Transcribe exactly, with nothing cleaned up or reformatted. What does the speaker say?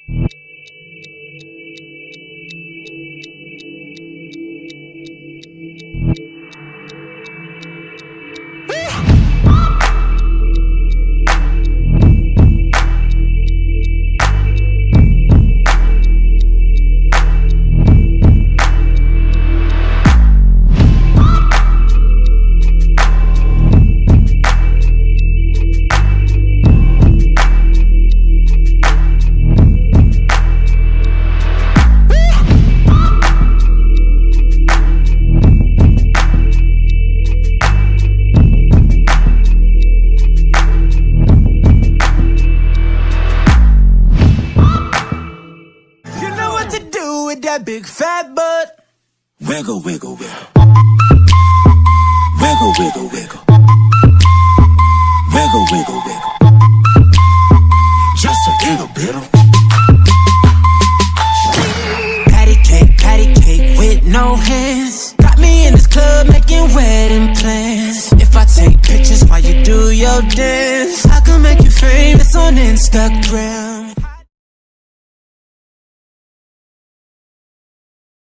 That big fat butt. Wiggle, wiggle, wiggle. Wiggle, wiggle, wiggle. Wiggle, wiggle, wiggle. Just a little bit of patty cake, patty cake with no hands. Got me in this club making wedding plans. If I take pictures while you do your dance, I can make you famous on Instagram.